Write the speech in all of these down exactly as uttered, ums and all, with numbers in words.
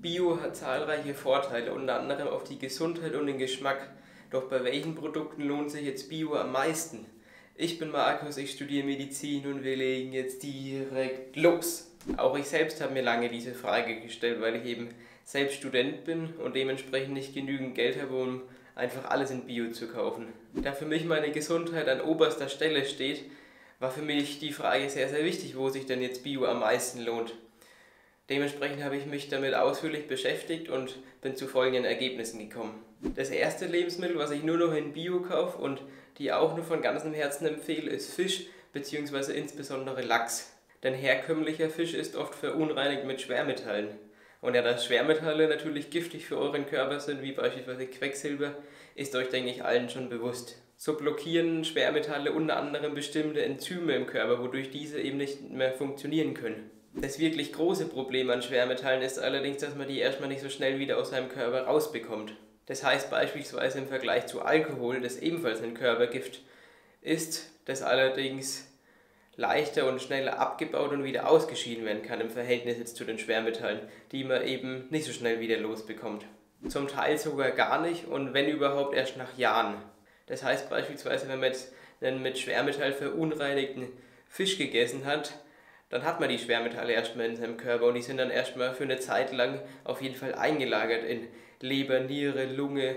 Bio hat zahlreiche Vorteile, unter anderem auf die Gesundheit und den Geschmack. Doch bei welchen Produkten lohnt sich jetzt Bio am meisten? Ich bin Markus, ich studiere Medizin und wir legen jetzt direkt los. Auch ich selbst habe mir lange diese Frage gestellt, weil ich eben selbst Student bin und dementsprechend nicht genügend Geld habe, um einfach alles in Bio zu kaufen. Da für mich meine Gesundheit an oberster Stelle steht, war für mich die Frage sehr, sehr wichtig, wo sich denn jetzt Bio am meisten lohnt. Dementsprechend habe ich mich damit ausführlich beschäftigt und bin zu folgenden Ergebnissen gekommen. Das erste Lebensmittel, was ich nur noch in Bio kaufe und die auch nur von ganzem Herzen empfehle, ist Fisch bzw. insbesondere Lachs. Denn herkömmlicher Fisch ist oft verunreinigt mit Schwermetallen. Und ja, dass Schwermetalle natürlich giftig für euren Körper sind, wie beispielsweise Quecksilber, ist euch, denke ich, allen schon bewusst. So blockieren Schwermetalle unter anderem bestimmte Enzyme im Körper, wodurch diese eben nicht mehr funktionieren können. Das wirklich große Problem an Schwermetallen ist allerdings, dass man die erstmal nicht so schnell wieder aus seinem Körper rausbekommt. Das heißt beispielsweise im Vergleich zu Alkohol, das ebenfalls ein Körpergift ist, das allerdings leichter und schneller abgebaut und wieder ausgeschieden werden kann im Verhältnis jetzt zu den Schwermetallen, die man eben nicht so schnell wieder losbekommt. Zum Teil sogar gar nicht und wenn überhaupt erst nach Jahren. Das heißt beispielsweise, wenn man jetzt einen mit Schwermetall verunreinigten Fisch gegessen hat, dann hat man die Schwermetalle erstmal in seinem Körper und die sind dann erstmal für eine Zeit lang auf jeden Fall eingelagert in Leber, Niere, Lunge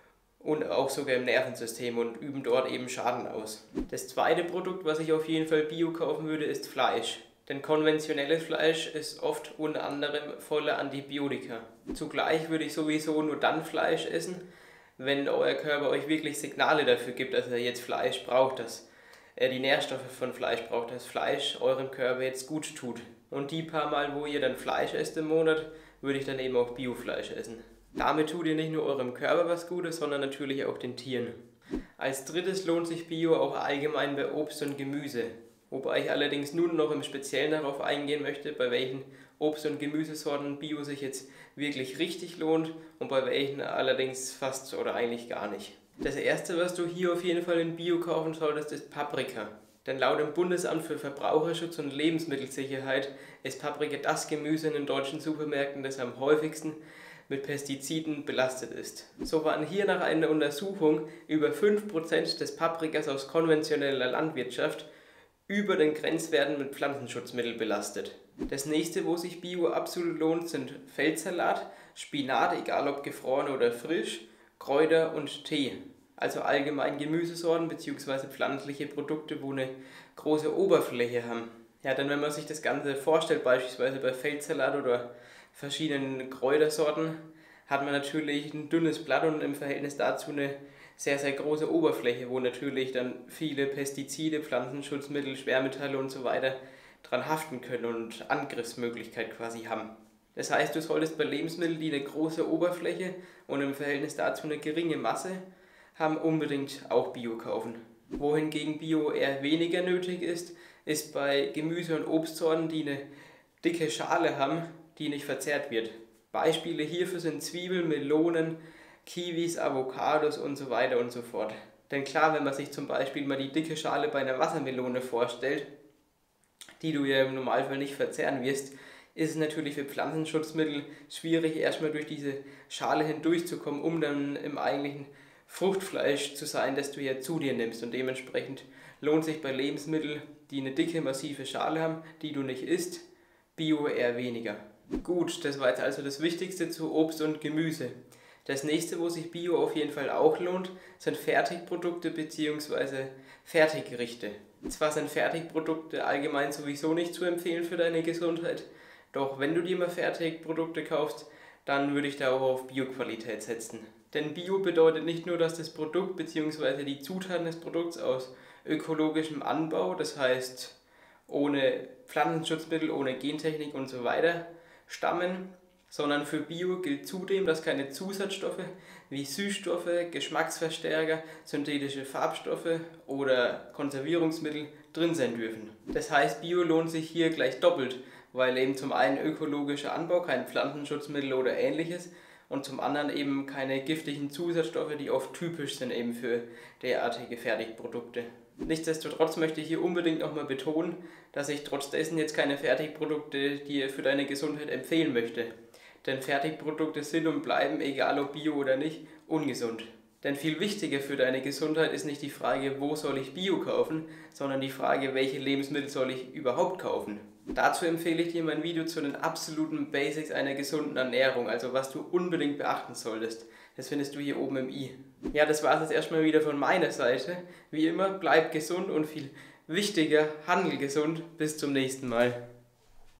und auch sogar im Nervensystem und üben dort eben Schaden aus. Das zweite Produkt, was ich auf jeden Fall Bio kaufen würde, ist Fleisch. Denn konventionelles Fleisch ist oft unter anderem voller Antibiotika. Zugleich würde ich sowieso nur dann Fleisch essen, wenn euer Körper euch wirklich Signale dafür gibt, dass er jetzt Fleisch braucht, dass er die Nährstoffe von Fleisch braucht, dass Fleisch eurem Körper jetzt gut tut. Und die paar Mal, wo ihr dann Fleisch esst im Monat, würde ich dann eben auch Biofleisch essen. Damit tut ihr nicht nur eurem Körper was Gutes, sondern natürlich auch den Tieren. Als drittes lohnt sich Bio auch allgemein bei Obst und Gemüse. Wobei ich allerdings nun noch im Speziellen darauf eingehen möchte, bei welchen Obst- und Gemüsesorten Bio sich jetzt wirklich richtig lohnt und bei welchen allerdings fast oder eigentlich gar nicht. Das erste, was du hier auf jeden Fall in Bio kaufen solltest, ist Paprika. Denn laut dem Bundesamt für Verbraucherschutz und Lebensmittelsicherheit ist Paprika das Gemüse in den deutschen Supermärkten, das am häufigsten mit Pestiziden belastet ist. So waren hier nach einer Untersuchung über fünf Prozent des Paprikas aus konventioneller Landwirtschaft über den Grenzwerten mit Pflanzenschutzmitteln belastet. Das nächste, wo sich Bio absolut lohnt, sind Feldsalat, Spinat, egal ob gefroren oder frisch, Kräuter und Tee. Also allgemein Gemüsesorten bzw. pflanzliche Produkte, wo eine große Oberfläche haben. Ja, denn wenn man sich das Ganze vorstellt, beispielsweise bei Feldsalat oder verschiedenen Kräutersorten, hat man natürlich ein dünnes Blatt und im Verhältnis dazu eine sehr, sehr große Oberfläche, wo natürlich dann viele Pestizide, Pflanzenschutzmittel, Schwermetalle und so weiter dran haften können und Angriffsmöglichkeit quasi haben. Das heißt, du solltest bei Lebensmitteln, die eine große Oberfläche und im Verhältnis dazu eine geringe Masse haben, unbedingt auch Bio kaufen. Wohingegen Bio eher weniger nötig ist, ist bei Gemüse- und Obstsorten, die eine dicke Schale haben, die nicht verzehrt wird. Beispiele hierfür sind Zwiebeln, Melonen, Kiwis, Avocados und so weiter und so fort. Denn klar, wenn man sich zum Beispiel mal die dicke Schale bei einer Wassermelone vorstellt, die du ja im Normalfall nicht verzehren wirst, ist es natürlich für Pflanzenschutzmittel schwierig, erstmal durch diese Schale hindurchzukommen, um dann im eigentlichen Fruchtfleisch zu sein, das du ja zu dir nimmst. Und dementsprechend lohnt sich bei Lebensmitteln, die eine dicke, massive Schale haben, die du nicht isst, Bio eher weniger. Gut, das war jetzt also das Wichtigste zu Obst und Gemüse. Das nächste, wo sich Bio auf jeden Fall auch lohnt, sind Fertigprodukte bzw. Fertiggerichte. Zwar sind Fertigprodukte allgemein sowieso nicht zu empfehlen für deine Gesundheit, doch wenn du dir mal Fertigprodukte kaufst, dann würde ich da auch auf Bio-Qualität setzen. Denn Bio bedeutet nicht nur, dass das Produkt bzw. die Zutaten des Produkts aus ökologischem Anbau, das heißt ohne Pflanzenschutzmittel, ohne Gentechnik und so weiter, stammen, sondern für Bio gilt zudem, dass keine Zusatzstoffe wie Süßstoffe, Geschmacksverstärker, synthetische Farbstoffe oder Konservierungsmittel drin sein dürfen. Das heißt, Bio lohnt sich hier gleich doppelt, weil eben zum einen ökologischer Anbau, kein Pflanzenschutzmittel oder ähnliches und zum anderen eben keine giftigen Zusatzstoffe, die oft typisch sind eben für derartige Fertigprodukte. Nichtsdestotrotz möchte ich hier unbedingt nochmal betonen, dass ich trotz dessen jetzt keine Fertigprodukte dir für deine Gesundheit empfehlen möchte. Denn Fertigprodukte sind und bleiben, egal ob Bio oder nicht, ungesund. Denn viel wichtiger für deine Gesundheit ist nicht die Frage, wo soll ich Bio kaufen, sondern die Frage, welche Lebensmittel soll ich überhaupt kaufen. Dazu empfehle ich dir mein Video zu den absoluten Basics einer gesunden Ernährung, also was du unbedingt beachten solltest. Das findest du hier oben im i. Ja, das war es jetzt erstmal wieder von meiner Seite. Wie immer, bleib gesund und viel wichtiger, handel gesund. Bis zum nächsten Mal.